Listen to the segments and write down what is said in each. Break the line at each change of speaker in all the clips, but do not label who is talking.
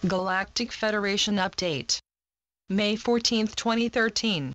Galactic Federation Update. May 14, 2013.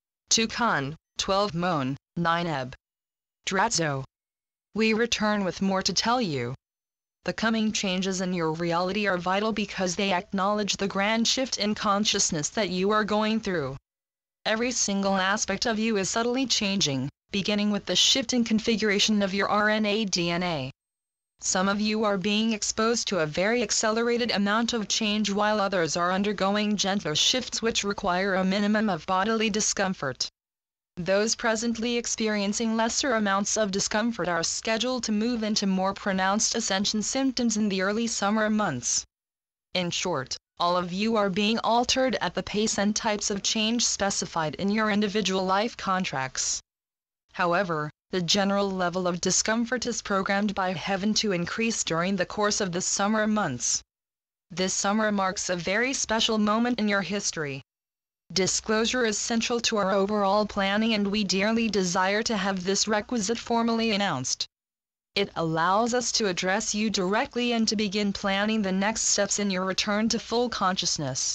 Tucson, 12 Mon, 9 Eb. Dratzo. We return with more to tell you. The coming changes in your reality are vital because they acknowledge the grand shift in consciousness that you are going through. Every single aspect of you is subtly changing, beginning with the shift in configuration of your RNA DNA. Some of you are being exposed to a very accelerated amount of change while others are undergoing gentler shifts which require a minimum of bodily discomfort. Those presently experiencing lesser amounts of discomfort are scheduled to move into more pronounced ascension symptoms in the early summer months. In short, all of you are being altered at the pace and types of change specified in your individual life contracts. However, the general level of discomfort is programmed by heaven to increase during the course of the summer months. This summer marks a very special moment in your history. Disclosure is central to our overall planning and we dearly desire to have this requisite formally announced. It allows us to address you directly and to begin planning the next steps in your return to full consciousness.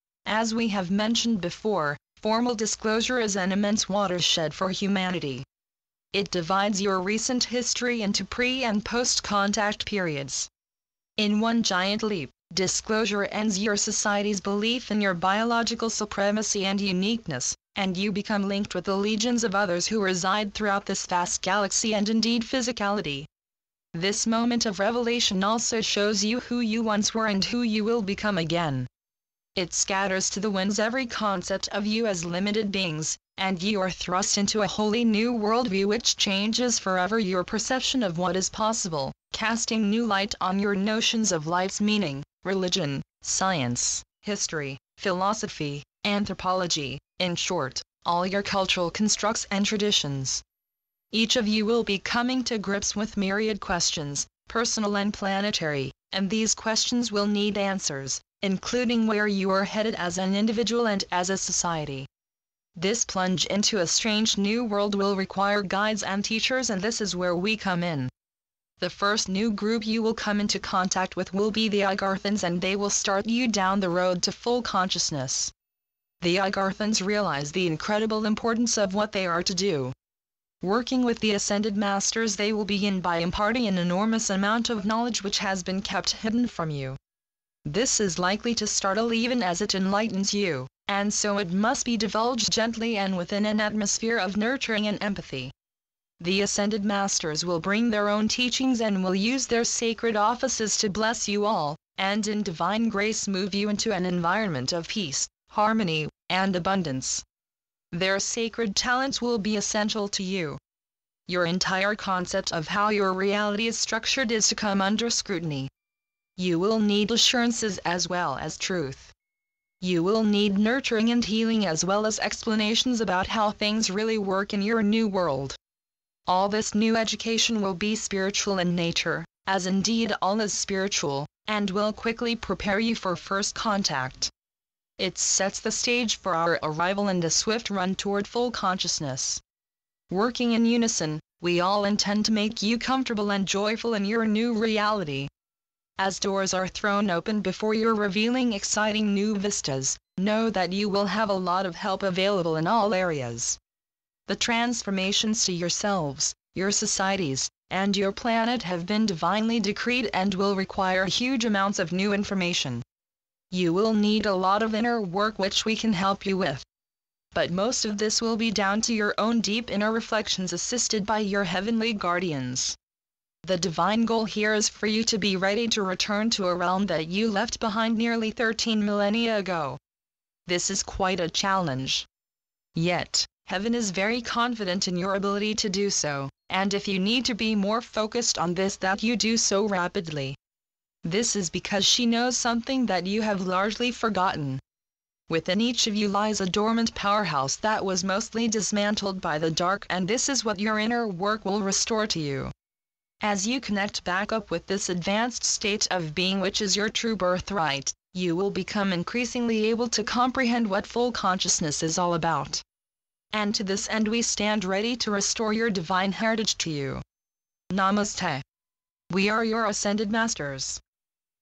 As we have mentioned before, formal disclosure is an immense watershed for humanity. It divides your recent history into pre- and post-contact periods. In one giant leap, disclosure ends your society's belief in your biological supremacy and uniqueness, and you become linked with the legions of others who reside throughout this vast galaxy and indeed physicality. This moment of revelation also shows you who you once were and who you will become again. It scatters to the winds every concept of you as limited beings, and you are thrust into a wholly new worldview which changes forever your perception of what is possible, casting new light on your notions of life's meaning, religion, science, history, philosophy, anthropology, in short, all your cultural constructs and traditions. Each of you will be coming to grips with myriad questions, personal and planetary, and these questions will need answers, including where you are headed as an individual and as a society. This plunge into a strange new world will require guides and teachers, and this is where we come in. The first new group you will come into contact with will be the Igarthans, and they will start you down the road to full consciousness. The Igarthans realize the incredible importance of what they are to do. Working with the Ascended Masters, they will begin by imparting an enormous amount of knowledge which has been kept hidden from you. This is likely to startle even as it enlightens you, and so it must be divulged gently and within an atmosphere of nurturing and empathy. The Ascended Masters will bring their own teachings and will use their sacred offices to bless you all, and in divine grace move you into an environment of peace, harmony, and abundance. Their sacred talents will be essential to you. Your entire concept of how your reality is structured is to come under scrutiny. You will need assurances as well as truth. You will need nurturing and healing as well as explanations about how things really work in your new world. All this new education will be spiritual in nature, as indeed all is spiritual, and will quickly prepare you for first contact. It sets the stage for our arrival and a swift run toward full consciousness. Working in unison, we all intend to make you comfortable and joyful in your new reality. As doors are thrown open before you revealing exciting new vistas, know that you will have a lot of help available in all areas. The transformations to yourselves, your societies, and your planet have been divinely decreed and will require huge amounts of new information. You will need a lot of inner work which we can help you with. But most of this will be down to your own deep inner reflections assisted by your heavenly guardians. The divine goal here is for you to be ready to return to a realm that you left behind nearly 13 millennia ago. This is quite a challenge. Yet, heaven is very confident in your ability to do so, and if you need to be more focused on this, that you do so rapidly. This is because she knows something that you have largely forgotten. Within each of you lies a dormant powerhouse that was mostly dismantled by the dark, and this is what your inner work will restore to you. As you connect back up with this advanced state of being which is your true birthright, you will become increasingly able to comprehend what full consciousness is all about. And to this end we stand ready to restore your divine heritage to you. Namaste. We are your Ascended Masters.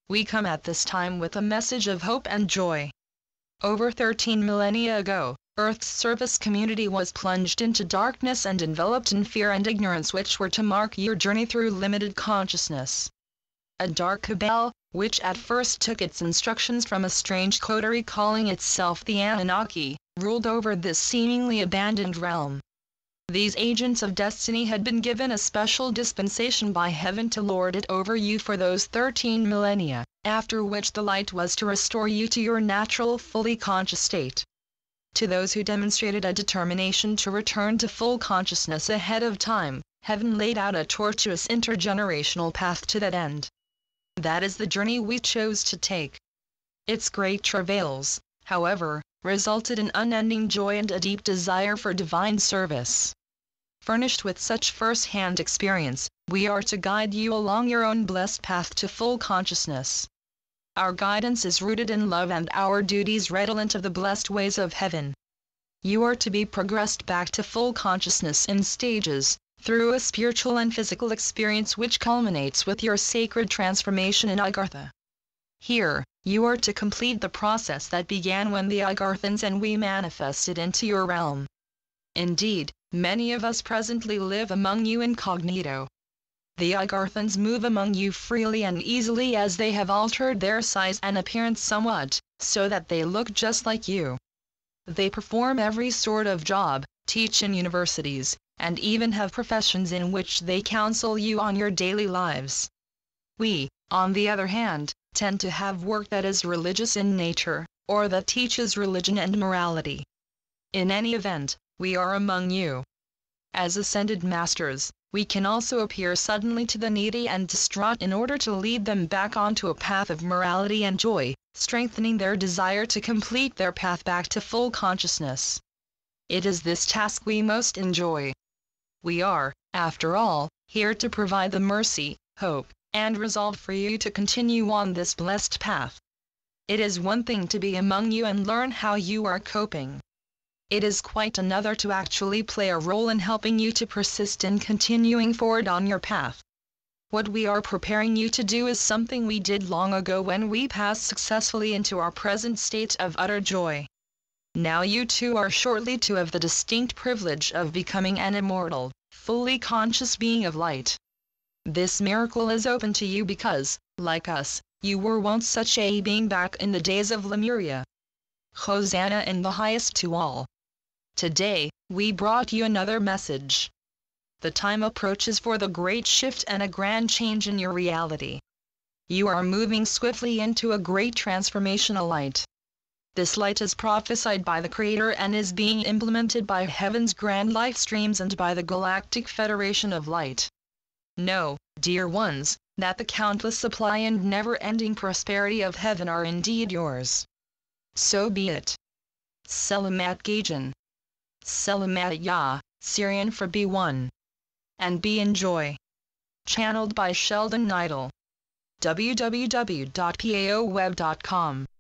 We come at this time with a message of hope and joy. Over 13 millennia ago, Earth's surface community was plunged into darkness and enveloped in fear and ignorance, which were to mark your journey through limited consciousness. A dark cabal, which at first took its instructions from a strange coterie calling itself the Anunnaki, ruled over this seemingly abandoned realm. These agents of destiny had been given a special dispensation by heaven to lord it over you for those 13 millennia, after which the light was to restore you to your natural fully conscious state. To those who demonstrated a determination to return to full consciousness ahead of time, heaven laid out a tortuous intergenerational path to that end. That is the journey we chose to take. Its great travails, however, resulted in unending joy and a deep desire for divine service. Furnished with such first-hand experience, we are to guide you along your own blessed path to full consciousness. Our guidance is rooted in love and our duties redolent of the blessed ways of heaven. You are to be progressed back to full consciousness in stages, through a spiritual and physical experience which culminates with your sacred transformation in Agartha. Here, you are to complete the process that began when the Agarthans and we manifested into your realm. Indeed, many of us presently live among you incognito. The Agarthans move among you freely and easily as they have altered their size and appearance somewhat, so that they look just like you. They perform every sort of job, teach in universities, and even have professions in which they counsel you on your daily lives. We, on the other hand, tend to have work that is religious in nature, or that teaches religion and morality. In any event, we are among you. As ascended masters, we can also appear suddenly to the needy and distraught in order to lead them back onto a path of morality and joy, strengthening their desire to complete their path back to full consciousness. It is this task we most enjoy. We are, after all, here to provide the mercy, hope, and resolve for you to continue on this blessed path. It is one thing to be among you and learn how you are coping. It is quite another to actually play a role in helping you to persist in continuing forward on your path. What we are preparing you to do is something we did long ago when we passed successfully into our present state of utter joy. Now you too are shortly to have the distinct privilege of becoming an immortal, fully conscious being of light. This miracle is open to you because, like us, you were once such a being back in the days of Lemuria. Hosanna in the highest to all. Today, we brought you another message. The time approaches for the great shift and a grand change in your reality. You are moving swiftly into a great transformational light. This light is prophesied by the Creator and is being implemented by Heaven's grand life streams and by the Galactic Federation of Light. Know, dear ones, that the countless supply and never-ending prosperity of Heaven are indeed yours. So be it. Selamat Gajan. Selamat Ya, Syrian for B1. And be in joy. Channeled by Sheldon Neidl. www.paoweb.com